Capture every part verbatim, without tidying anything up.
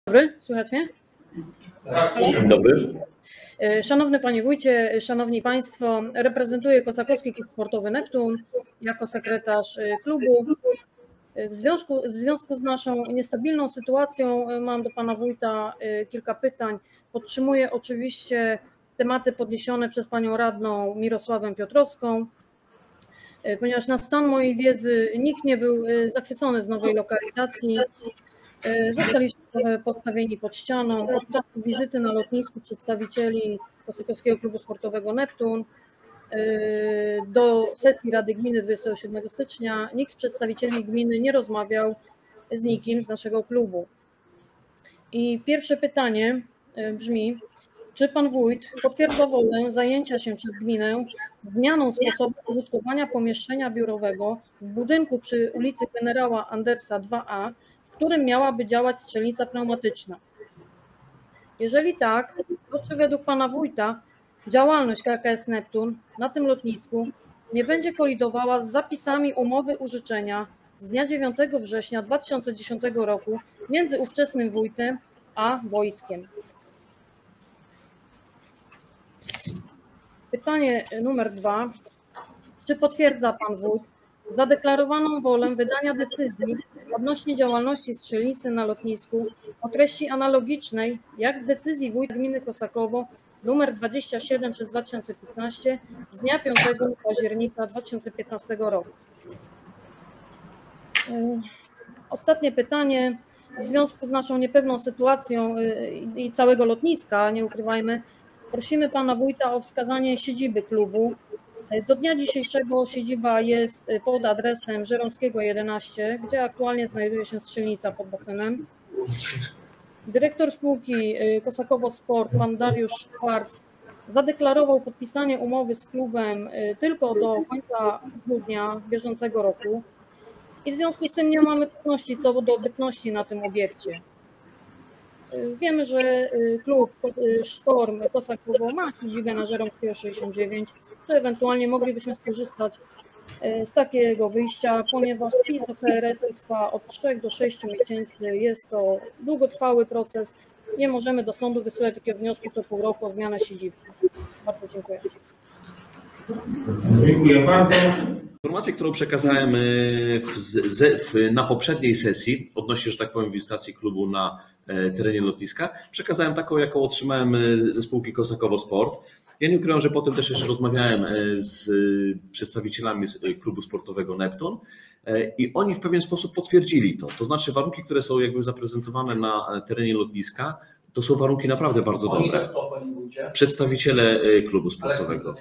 Dobry, słychać mnie? Dzień dobry. Szanowny Panie Wójcie, Szanowni Państwo, reprezentuję Kosakowski Klub Sportowy Neptun jako sekretarz klubu. W związku, w związku z naszą niestabilną sytuacją mam do Pana Wójta kilka pytań. Podtrzymuję oczywiście tematy podniesione przez Panią Radną Mirosławę Piotrowską, ponieważ na stan mojej wiedzy nikt nie był zachwycony z nowej lokalizacji. Zostaliśmy postawieni pod ścianą. Od czasu wizyty na lotnisku przedstawicieli Kosakowskiego Klubu Sportowego Neptun do sesji Rady Gminy dwudziestego siódmego stycznia nikt z przedstawicieli gminy nie rozmawiał z nikim z naszego klubu. I pierwsze pytanie brzmi, czy Pan Wójt potwierdza wolę zajęcia się przez gminę zmianą sposobu użytkowania pomieszczenia biurowego w budynku przy ulicy Generała Andersa dwa A, w którym miałaby działać strzelnica pneumatyczna? Jeżeli tak, to czy według Pana Wójta działalność K K S Neptun na tym lotnisku nie będzie kolidowała z zapisami umowy użyczenia z dnia dziewiątego września dwa tysiące dziesiątego roku między ówczesnym wójtem a wojskiem? Pytanie numer dwa. Czy potwierdza Pan Wójt zadeklarowaną wolę wydania decyzji odnośnie działalności strzelnicy na lotnisku o treści analogicznej jak w decyzji Wójta Gminy Kosakowo nr dwadzieścia siedem przez dwa tysiące piętnaście z dnia piątego października dwa tysiące piętnastego roku? Ostatnie pytanie. W związku z naszą niepewną sytuacją i całego lotniska, nie ukrywajmy, prosimy Pana Wójta o wskazanie siedziby klubu. Do dnia dzisiejszego siedziba jest pod adresem Żeromskiego jedenaście, gdzie aktualnie znajduje się strzelnica pod Bochenem. Dyrektor spółki Kosakowo Sport, pan Dariusz Szwarc, zadeklarował podpisanie umowy z klubem tylko do końca grudnia bieżącego roku i w związku z tym nie mamy pewności co do bytności na tym obiekcie. Wiemy, że klub Sztorm Kosakowo ma siedzibę na Żeromskiego sześćdziesiąt dziewięć, czy ewentualnie moglibyśmy skorzystać z takiego wyjścia, ponieważ wpis do K R S-u trwa od trzech do sześciu miesięcy, jest to długotrwały proces, nie możemy do sądu wysyłać takiego wniosku co pół roku o zmianę siedziby. Bardzo dziękuję. Dziękuję bardzo. Informację, którą przekazałem w, w, na poprzedniej sesji odnośnie, że tak powiem, wizytacji klubu na terenie lotniska, przekazałem taką, jaką otrzymałem ze spółki Kosakowo Sport. Ja nie ukrywam, że potem też jeszcze rozmawiałem z przedstawicielami klubu sportowego Neptun i oni w pewien sposób potwierdzili to. To znaczy warunki, które są jakby zaprezentowane na terenie lotniska, to są warunki naprawdę bardzo dobre. Przedstawiciele klubu sportowego.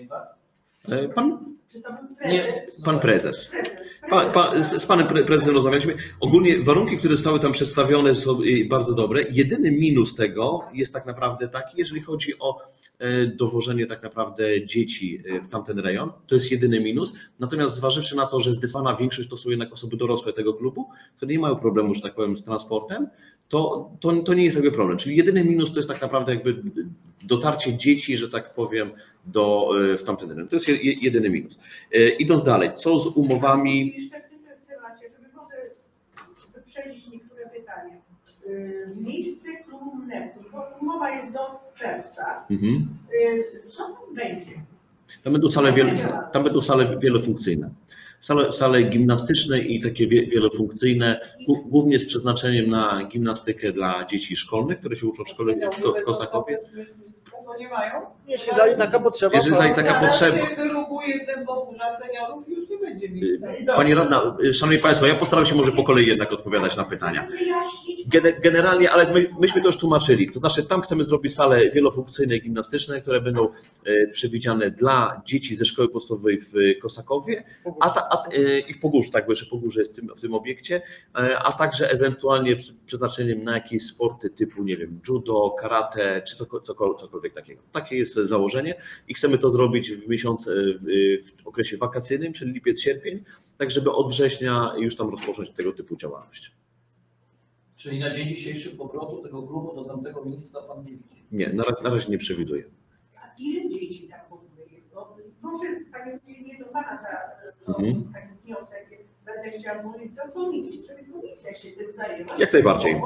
Pan, nie, pan prezes. Pan, pan, z panem prezesem rozmawialiśmy. Ogólnie warunki, które zostały tam przedstawione, są bardzo dobre. Jedyny minus tego jest tak naprawdę taki, jeżeli chodzi o dowożenie tak naprawdę dzieci w tamten rejon, to jest jedyny minus. Natomiast zważywszy na to, że zdecydowana większość to są jednak osoby dorosłe tego klubu, które nie mają problemu, że tak powiem, z transportem, to, to, to nie jest jakby problem. Czyli jedyny minus to jest tak naprawdę jakby dotarcie dzieci, że tak powiem, do, w tamten rejon. To jest jedyny minus. Idąc dalej, co z umowami? Jeszcze w tym temacie, żeby może wyprzedzić niektóre pytania. Miejsce klubu Neptun, bo umowa jest do czerwca. Mhm. Co tam będzie? Tam będą sale, wiele, tam będą sale wielofunkcyjne. Sale, sale gimnastyczne i takie wielofunkcyjne, głównie z przeznaczeniem na gimnastykę dla dzieci szkolnych, które się uczą w szkole w Kosakowie. Nie mają? Jeśli zajdzie taka potrzeba. Jeżeli zajdzie taka potrzeba. Wyruguje ten podburza seniorów, już nie będzie miejsca. Pani radna, szanowni państwo, ja postaram się może po kolei jednak odpowiadać na pytania. Generalnie, ale my, myśmy to już tłumaczyli. To znaczy tam chcemy zrobić sale wielofunkcyjne i gimnastyczne, które będą przewidziane dla dzieci ze szkoły podstawowej w Kosakowie a ta, a, i w Pogórzu, tak, bo jeszcze Pogórze jest w tym, w tym obiekcie, a także ewentualnie przeznaczeniem na jakieś sporty typu, nie wiem, judo, karate, czy cokolwiek, cokolwiek takiego. Takie jest założenie i chcemy to zrobić w miesiąc, w okresie wakacyjnym, czyli lipiec, sierpień, tak żeby od września już tam rozpocząć tego typu działalność. Czyli na dzień dzisiejszy powrotu tego klubu do tamtego miejsca pan nie widzi? Nie, na, na razie nie przewiduję. A ile dzieci tak w ogóle jest? Może, panie wójcie, nie do pana ta, mhm. taki wniosek, będę chciał mówić do komisji, żeby komisja się tym zajęła. Jak najbardziej.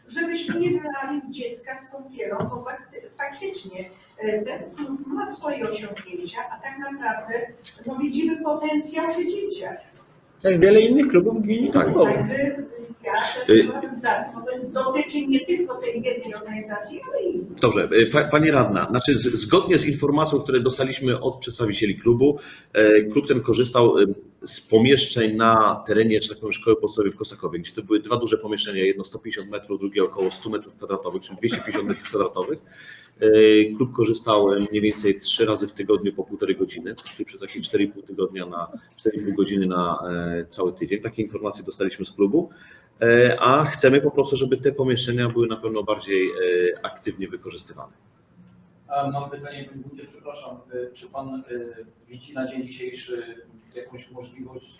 żebyśmy nie wylali dziecka z kąpielą, bo faktycznie ten klub ma swoje osiągnięcia, a tak naprawdę no, widzimy potencjał w dzieciach. Jak wiele innych klubów w gminie. Tak. Także ja też byłam za tym, dotyczy nie tylko tej jednej organizacji, ale i innych. Dobrze, Pani Radna, znaczy zgodnie z informacją, które dostaliśmy od przedstawicieli klubu, klub ten korzystał z pomieszczeń na terenie, że tak powiem, szkoły podstawowej w Kosakowie, gdzie to były dwa duże pomieszczenia, jedno sto pięćdziesiąt metrów, drugie około stu metrów kwadratowych, czyli dwieście pięćdziesiąt metrów kwadratowych. Klub korzystał mniej więcej trzy razy w tygodniu po półtorej godziny, czyli przez jakieś cztery i pół tygodnia na cztery i pół godziny na cały tydzień. Takie informacje dostaliśmy z klubu, a chcemy po prostu, żeby te pomieszczenia były na pewno bardziej aktywnie wykorzystywane. A mam pytanie, Panie Wójcie, przepraszam, czy Pan widzi na dzień dzisiejszy jakąś możliwość,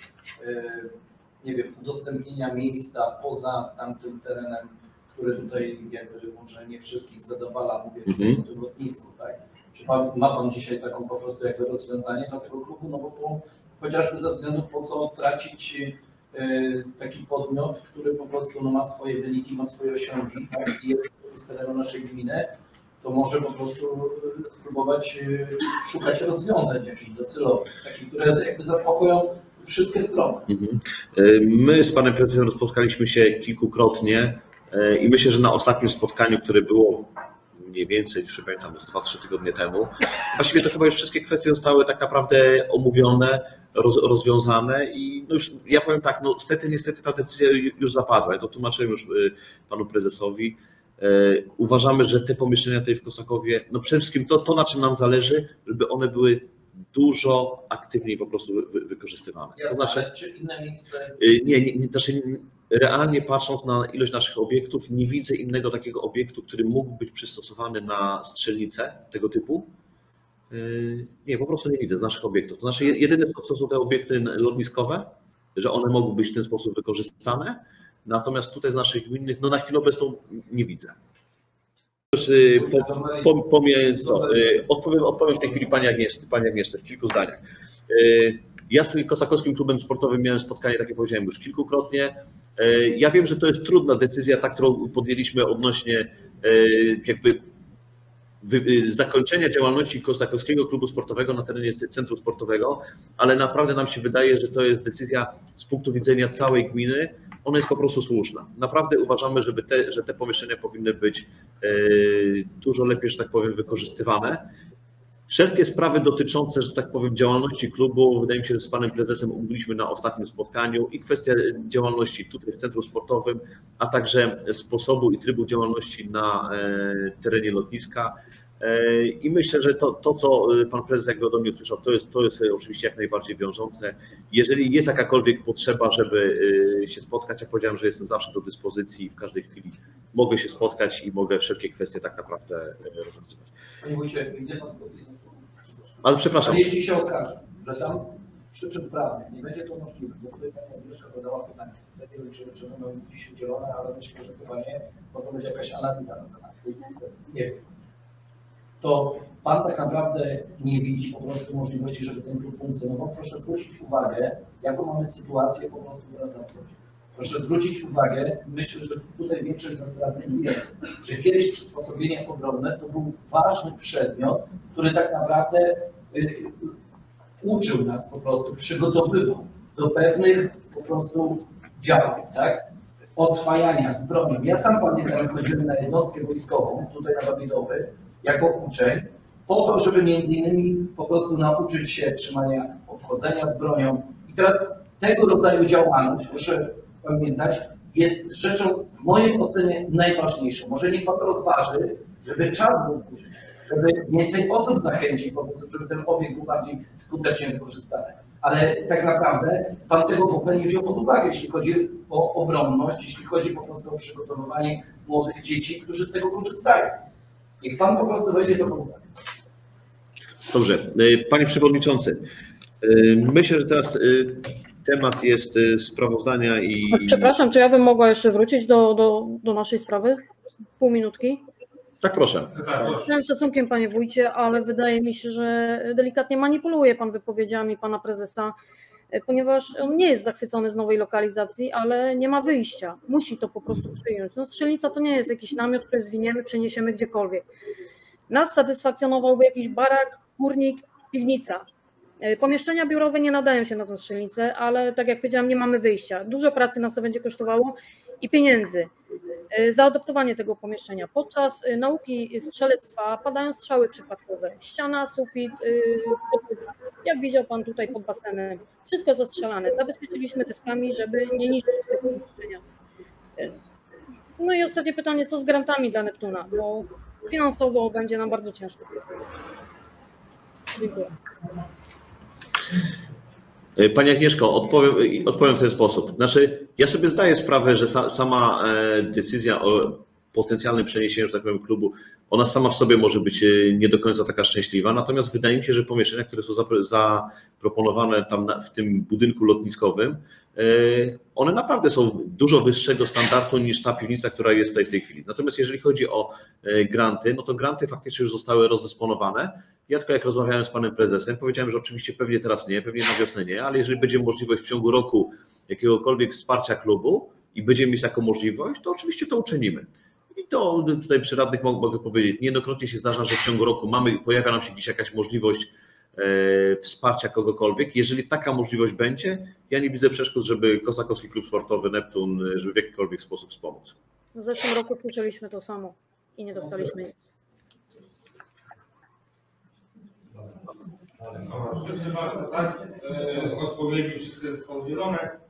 nie wiem, udostępnienia miejsca poza tamtym terenem, który tutaj jakby może nie wszystkich zadowala, mówię mm-hmm. o tym lotnisku, tak? Czy pan, ma Pan dzisiaj taką po prostu jakby rozwiązanie dla tego klubu, no bo po, chociażby ze względu po co tracić y, taki podmiot, który po prostu no, ma swoje wyniki, ma swoje osiągi, tak? I jest z terenu naszej gminy, to może po prostu spróbować y, szukać rozwiązań jakichś docelowych, takich, które jakby zaspokoją wszystkie strony. Mm-hmm. My z Panem Prezesem spotkaliśmy się kilkukrotnie. I myślę, że na ostatnim spotkaniu, które było mniej więcej, już pamiętam, dwa trzy tygodnie temu, właściwie to chyba już wszystkie kwestie zostały tak naprawdę omówione, roz, rozwiązane i no już, ja powiem tak, no niestety, niestety ta decyzja już zapadła. Ja to tłumaczyłem już Panu Prezesowi. Uważamy, że te pomieszczenia tutaj w Kosakowie, no przede wszystkim to, to na czym nam zależy, żeby one były dużo aktywniej po prostu wy, wykorzystywane. Jasne, to znaczy, czy inne miejsce? Nie, nie, nie, znaczy realnie patrząc na ilość naszych obiektów, nie widzę innego takiego obiektu, który mógł być przystosowany na strzelnicę tego typu. Nie, po prostu nie widzę z naszych obiektów. To znaczy jedyne to są te obiekty lotniskowe, że one mogą być w ten sposób wykorzystane, natomiast tutaj z naszych gminnych, no na chwilę obecną nie widzę. Pomijając to, odpowiem, odpowiem w tej chwili Pani Agnieszce, Pani Agnieszce w kilku zdaniach. Ja z Kosakowskim Klubem Sportowym miałem spotkanie, tak jak powiedziałem już kilkukrotnie. Ja wiem, że to jest trudna decyzja, ta, którą podjęliśmy odnośnie jakby zakończenia działalności Kosakowskiego Klubu Sportowego na terenie Centrum Sportowego, ale naprawdę nam się wydaje, że to jest decyzja z punktu widzenia całej gminy, ona jest po prostu słuszna. Naprawdę uważamy, żeby te, że te pomieszczenia powinny być dużo lepiej, że tak powiem, wykorzystywane. Wszelkie sprawy dotyczące, że tak powiem, działalności klubu, wydaje mi się, że z Panem Prezesem omówiliśmy na ostatnim spotkaniu i kwestia działalności tutaj w Centrum Sportowym, a także sposobu i trybu działalności na terenie lotniska. I myślę, że to, to co Pan Prezes jakby ode mnie usłyszał, to jest, to jest oczywiście jak najbardziej wiążące. Jeżeli jest jakakolwiek potrzeba, żeby się spotkać, jak powiedziałem, że jestem zawsze do dyspozycji i w każdej chwili mogę się spotkać i mogę wszelkie kwestie tak naprawdę rozwiązywać. Panie Wójcie, gdzie Pan Ale przepraszam. Ale jeśli się okaże, że tam z przyczyn prawnych nie będzie to możliwe, bo tutaj Pani Agnieszka zadała pytanie, ja nie wiem, czy będą dziś udzielone, ale myślę, że chyba nie, bo to będzie jakaś analiza na temat tej kwestii, nie wiem. To Pan tak naprawdę nie widzi po prostu możliwości, żeby ten klub funkcjonował. Proszę zwrócić uwagę, jaką mamy sytuację po prostu teraz na wschodzie. Proszę zwrócić uwagę, myślę, że tutaj większość z nas radnych wie, że kiedyś przysposobienie obronne to był ważny przedmiot, który tak naprawdę y, uczył nas po prostu, przygotowywał do pewnych po prostu działań, tak? Oswajania z bronią. Ja sam pamiętam, jak chodziłem na jednostkę wojskową, tutaj na Babilowy, jako uczeń, po to, żeby między innymi po prostu nauczyć się trzymania, obchodzenia z bronią. I teraz tego rodzaju działalność, proszę pamiętać, jest rzeczą w mojej ocenie najważniejszą. Może niech Pan rozważy, żeby czas był użyć, żeby więcej osób zachęcić, po prostu, żeby ten obiekt był bardziej skutecznie wykorzystany. Ale tak naprawdę Pan tego w ogóle nie wziął pod uwagę, jeśli chodzi o obronność, jeśli chodzi po prostu o przygotowywanie młodych dzieci, którzy z tego korzystają. Niech Pan po prostu weźmie to pod uwagę. Dobrze. Panie Przewodniczący, myślę, że teraz temat jest sprawozdania i... Przepraszam, czy ja bym mogła jeszcze wrócić do, do, do naszej sprawy? Pół minutki? Tak, proszę. Z całym szacunkiem, Panie Wójcie, ale wydaje mi się, że delikatnie manipuluje Pan wypowiedziami Pana Prezesa. ponieważ on nie jest zachwycony z nowej lokalizacji, ale nie ma wyjścia. Musi to po prostu przyjąć. No, Strzelnica to nie jest jakiś namiot, który zwiniemy, przeniesiemy gdziekolwiek. Nas satysfakcjonowałby jakiś barak, kurnik, piwnica. Pomieszczenia biurowe nie nadają się na tę strzelnicę, ale tak jak powiedziałam, nie mamy wyjścia. Dużo pracy nas to będzie kosztowało i pieniędzy za adoptowanie tego pomieszczenia. Podczas nauki strzelectwa padają strzały przypadkowe. Ściana, sufit, jak widział Pan tutaj pod basenem, wszystko zastrzelane. Zabezpieczyliśmy dyskami, żeby nie niszczyć tego pomieszczenia. No i ostatnie pytanie, co z grantami dla Neptuna, bo finansowo będzie nam bardzo ciężko. Dziękuję. Pani Agnieszko, odpowiem, odpowiem w ten sposób. Znaczy, ja sobie zdaję sprawę, że sa, sama decyzja o potencjalnym przeniesieniu, że tak powiem, klubu, ona sama w sobie może być nie do końca taka szczęśliwa, natomiast wydaje mi się, że pomieszczenia, które są zaproponowane tam w tym budynku lotniskowym, one naprawdę są dużo wyższego standardu niż ta piwnica, która jest tutaj w tej chwili. Natomiast jeżeli chodzi o granty, no to granty faktycznie już zostały rozdysponowane. Ja tylko jak rozmawiałem z panem prezesem, powiedziałem, że oczywiście pewnie teraz nie, pewnie na wiosnę nie, ale jeżeli będzie możliwość w ciągu roku jakiegokolwiek wsparcia klubu i będziemy mieć taką możliwość, to oczywiście to uczynimy. I to tutaj przy radnych mogę powiedzieć, niejednokrotnie się zdarza, że w ciągu roku mamy, pojawia nam się gdzieś jakaś możliwość e, wsparcia kogokolwiek. Jeżeli taka możliwość będzie, ja nie widzę przeszkód, żeby Kosakowski Klub Sportowy Neptun, żeby w jakikolwiek sposób wspomóc. W zeszłym roku słyszeliśmy to samo i nie dostaliśmy nic. Proszę bardzo, tak? Odpowiedzi wszystkie zostały udzielone.